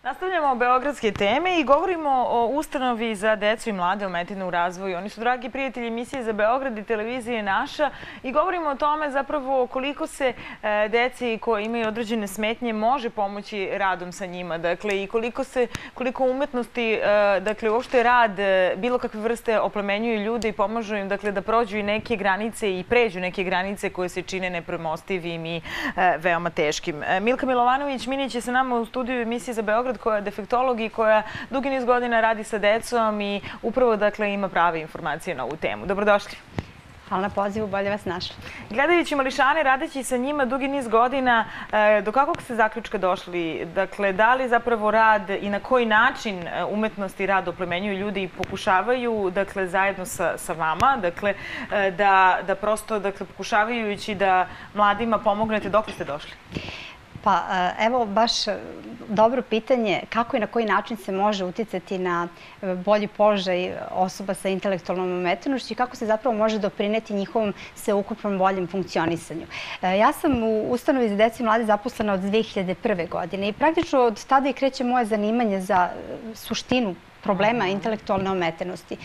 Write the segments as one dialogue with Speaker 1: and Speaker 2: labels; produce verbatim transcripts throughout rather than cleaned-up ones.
Speaker 1: Nastavljamo beogradske teme i govorimo o ustanovi za decu i mlade ometene u razvoju. Oni su dragi prijatelji emisije za Beograd i televizije Naša i govorimo o tome zapravo koliko se deci koji imaju određene smetnje može pomoći radom sa njima. Dakle, i koliko se, koliko umetnosti, dakle, uopšte rad bilo kakve vrste oplemenjuju ljude i pomažu im, dakle, da prođu i neke granice i pređu neke granice koje se čine nepremostivim i veoma teškim. Milka Milovanović Minić je sa nama u studiju emisije za Beograd, koja je defektolog i koja dugi niz godina radi sa decom i upravo, dakle, ima prave informacije na ovu temu. Dobrodošli.
Speaker 2: Hvala na pozivu, bolje vas našli.
Speaker 1: Gledajući mališane, radeći sa njima dugi niz godina, do kakvog ste zaključka došli? Dakle, da li zapravo rad i na koji način umetnost i rad oplemenjuju ljudi i pokušavaju, dakle, zajedno sa, sa vama, dakle, da, da prosto, dakle, pokušavajući da mladima pomognete, dok ste došli?
Speaker 2: Pa evo baš dobro pitanje kako i na koji način se može uticati na bolji položaj osoba sa intelektualnom ometenošću i kako se zapravo može doprineti njihovom sveukupnom boljem funkcionisanju. Ja sam u ustanovi za decu i mlade zaposlena od dve hiljade prve. godine i praktično od tada i kreće moje zanimanje za suštinu problema intelektualne ometenosti.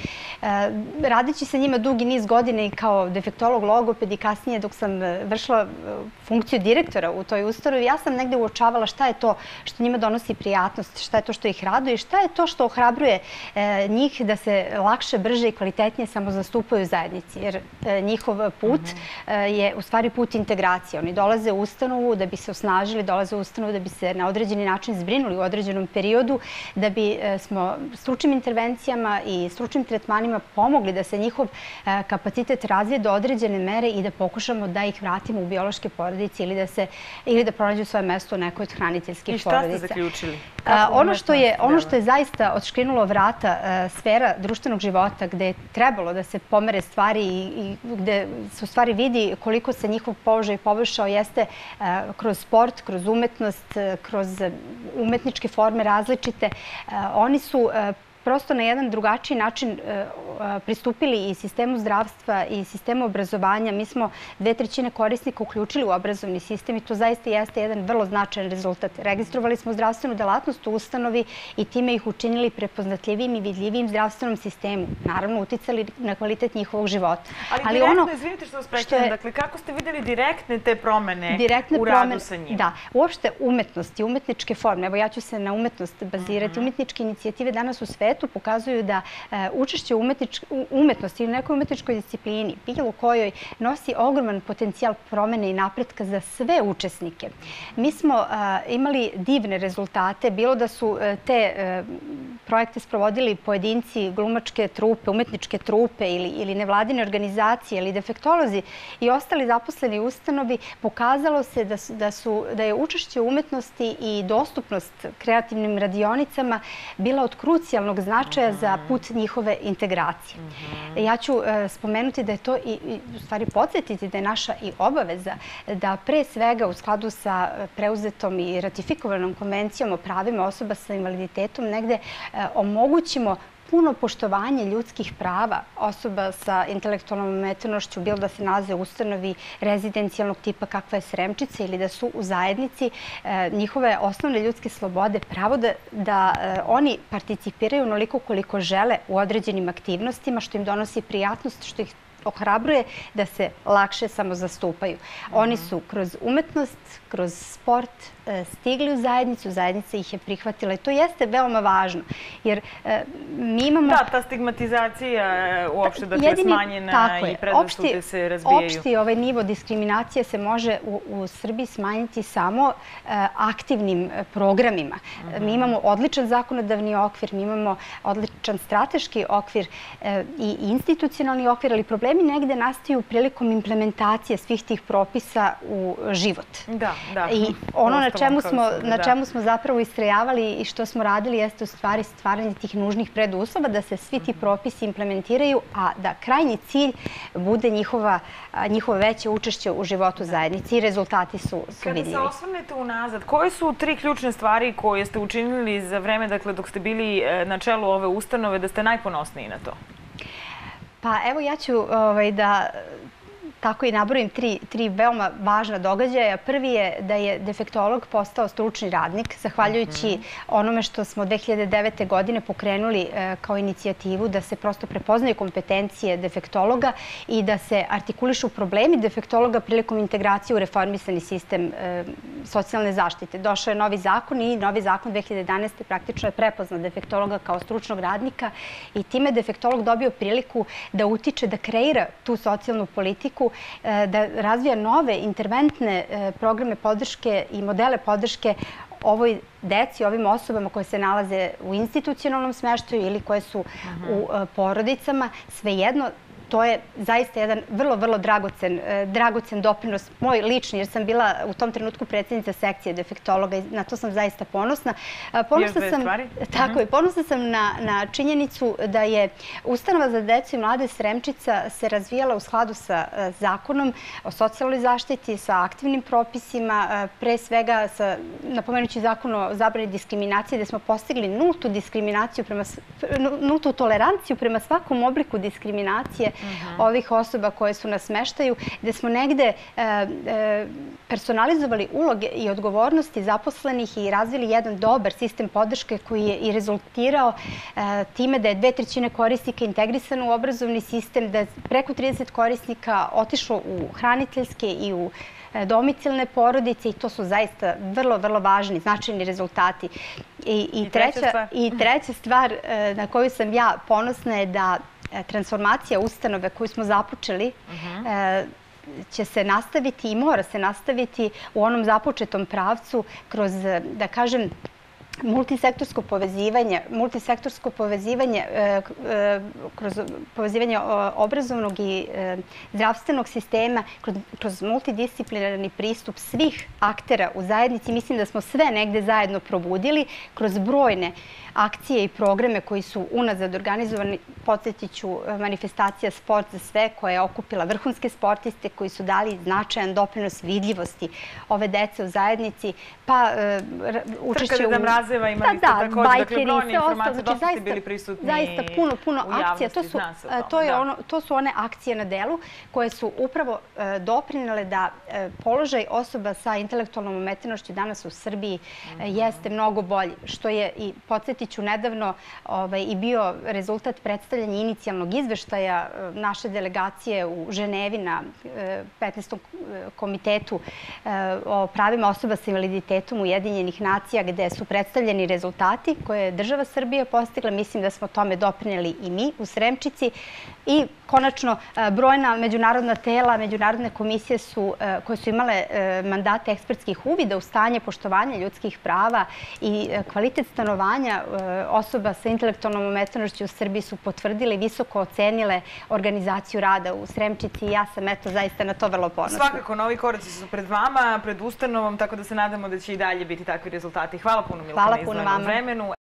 Speaker 2: Radeći sa njima dugi niz godina i kao defektolog, logoped i kasnije dok sam vršila funkciju direktora u toj ustanovi, ja sam negde uočavala šta je to što njima donosi prijatnost, šta je to što ih raduje i šta je to što ohrabruje njih da se lakše, brže i kvalitetnije samozastupaju u zajednici. Jer njihov put je u stvari put integracije. Oni dolaze u ustanovu da bi se osnažili, dolaze u ustanovu da bi se na određeni način zbrinuli u određenom periodu, da bi smo stručnim intervencijama i stručnim tretmanima pomogli da se njihov kapacitet razvije do određene mere i da pokušamo da ih vratimo u biološke porodice ili da se ili da pronađu svoje mesto u nekoj od hraniteljskih porodica.
Speaker 1: I šta ste zaključili?
Speaker 2: Ono što je ono što je zaista odškrinulo vrata sfera društvenog života gde je trebalo da se pomere stvari i gde se u stvari vidi koliko se njihov položaj poboljšao jeste kroz sport, kroz umetnost, kroz umetničke forme različite. Oni su prosto na jedan drugačiji način pristupili i sistemu zdravstva i sistemu obrazovanja. Mi smo dve trećine korisnika uključili u obrazovni sistem i to zaista jeste jedan vrlo značajan rezultat. Registrovali smo zdravstvenu delatnost u ustanovi i time ih učinili prepoznatljivijim i vidljivijim zdravstvenom sistemu. Naravno, uticali na kvalitet njihovog života.
Speaker 1: Ali direktno, izvinite što vas prekidam, dakle, kako ste vidjeli direktne te promene u radu sa njima?
Speaker 2: Da, uopšte umetnost i umetničke forme. Evo, ja ću se na umetnost bazirati. Umetničke inicijative danas u svetu pokazuju da učešće u umetnosti ili nekoj umetničkoj disciplini, bilo kojoj, nosi ogroman potencijal promene i napretka za sve učesnike. Mi smo imali divne rezultate, bilo da su te projekte sprovodili pojedinci, glumačke trupe, umetničke trupe ili nevladine organizacije ili defektolozi i ostali zaposleni u ustanovi, pokazalo se da je učešće u umetnosti i dostupnost kreativnim radionicama bila od krucijalnog značaja za put njihove integracije. Ja ću spomenuti da je to i u stvari podsjetiti da je naša i obaveza da pre svega u skladu sa preuzetom i ratifikovanom konvencijom o pravima osoba sa invaliditetom negde omogućimo puno poštovanje ljudskih prava osoba sa intelektualnom ometenošću, bilo da se nalaze u ustanovi rezidencijalnog tipa kakva je Sremčica ili da su u zajednici, njihove osnovne ljudske slobode, pravo da oni participiraju onoliko koliko žele u određenim aktivnostima, što im donosi prijatnost, što ih ohrabruje da se lakše samozastupaju. Oni su kroz umetnost, kroz sport stigli u zajednicu, zajednica ih je prihvatila i to jeste veoma važno. Jer mi imamo...
Speaker 1: Da, ta stigmatizacija uopšte da je smanjena i predrasude se razbijaju.
Speaker 2: Opšti ovaj nivo diskriminacije se može u Srbiji smanjiti samo aktivnim programima. Mi imamo odličan zakonodavni okvir, mi imamo odličan strateški okvir i institucionalni okvir, ali problemi negde nastaju prilikom implementacije svih tih propisa u život.
Speaker 1: Da, da.
Speaker 2: I ono na čemu smo zapravo istrajavali i što smo radili jeste u stvari stvaranje tih nužnih preduslova da se svi ti propisi implementiraju, a da krajnji cilj bude njihovo veće učešće u životu zajednici i rezultati su vidljivi.
Speaker 1: Kada se osvrnete unazad, koje su tri ključne stvari koje ste učinili za vreme dok ste bili na čelu ove ustanove da ste najponosniji na to?
Speaker 2: Pa evo ja ću da tako i nabrojim tri, tri veoma važna događaja. Prvi je da je defektolog postao stručni radnik, zahvaljujući onome što smo dve hiljade devete. godine pokrenuli kao inicijativu da se prosto prepoznaju kompetencije defektologa i da se artikulišu problemi defektologa prilikom integracije u reformisani sistem socijalne zaštite. Došao je novi zakon i novi zakon dve hiljade jedanaeste. praktično je prepoznao defektologa kao stručnog radnika i time defektolog dobio priliku da utiče, da kreira tu socijalnu politiku, da razvija nove interventne programe podrške i modele podrške ovoj deci, ovim osobama koje se nalaze u institucionalnom smeštaju ili koje su u porodicama. Svejedno, to je zaista jedan vrlo, vrlo dragocen, dragocen doprinos, moj lični, jer sam bila u tom trenutku predsjednica sekcije defektologa i na to sam zaista ponosna. Ponosna sam, tako je, ponosna sam na, na činjenicu da je Ustanova za decu i mlade Sremčica se razvijala u skladu sa zakonom o socijalnoj zaštiti, sa aktivnim propisima, pre svega sa, napomenući zakon o zabrani diskriminacije, gde smo postigli nultu diskriminaciju, prema, nultu toleranciju prema svakom obliku diskriminacije ovih osoba koje su na smeštaju, gde smo negde personalizovali uloge i odgovornosti zaposlenih i razvili jedan dobar sistem podrške koji je i rezultirao time da je dve trećine korisnika integrisano u obrazovni sistem, da je preko trideset korisnika otišlo u hraniteljske i u domicilne porodice i to su zaista vrlo, vrlo važni, značajni rezultati. I, i, treća, I treća stvar na koju sam ja ponosna je da transformacija ustanove koju smo započeli će se nastaviti i mora se nastaviti u onom započetom pravcu kroz, da kažem, multisektorsko povezivanje, multisektorsko povezivanje kroz povezivanje obrazovnog i zdravstvenog sistema, kroz multidisciplinarni pristup svih aktera u zajednici. Mislim da smo sve negde zajedno probudili kroz brojne akcije i programe koji su unazad organizovani. Podsjetit ću manifestacija Sport za sve koja je okupila vrhunske sportiste koji su dali značajan doprinos vidljivosti ove dece u zajednici, pa učešće u...
Speaker 1: Trka Deda Mrazeva imali ste također, dakle brojne informacije, dosta ste bili prisutni u javnosti.
Speaker 2: Zaista puno, puno akcija. To su one akcije na delu koje su upravo doprinele da položaj osoba sa intelektualnom ometenošću danas u Srbiji jeste mnogo bolji, što je i podsjetit ću nedavno i bio rezultat predstavljanja inicijalnog izveštaja naše delegacije u Ženevi na petnaestom komitetu o pravima osoba sa invaliditetom Ujedinjenih nacija, gde su predstavljeni rezultati koje je država Srbije postigla. Mislim da smo tome doprineli i mi u Sremčici. I konačno, brojna međunarodna tela, međunarodne komisije su, koje su imale mandate ekspertskih uvida u stanje poštovanja ljudskih prava i kvalitet stanovanja osoba sa intelektualnom ometenošću u Srbiji su potvrdile i visoko ocenile organizaciju rada u Sremčici i ja sam eto zaista na to vrlo ponosna.
Speaker 1: Svakako, novi koraci su pred vama, pred ustanovom, tako da se nadamo da će i dalje biti takvi rezultati. Hvala puno, Milka, na izdvojenom vremenu.